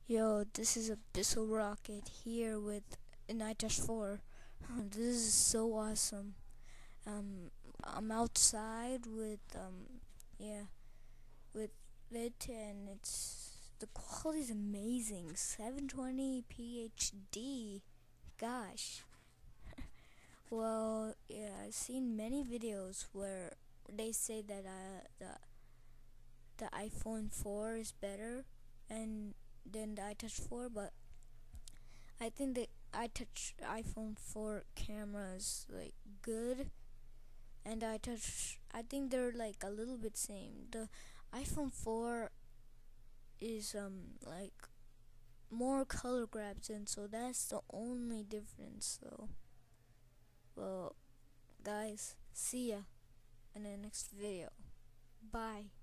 Yo, this is Abyssal Rocket here with an Itouch 4. This is so awesome. I'm outside with with it, and the quality is amazing. 720p HD. Gosh. Well, yeah, I've seen many videos where they say that the iPhone 4 is better and than the Itouch 4, but I think the iPhone 4 camera is like good, and I think they're like a little bit same. The iPhone 4 is like more color grabs, and so that's the only difference. So, well, guys, see ya in the next video. Bye.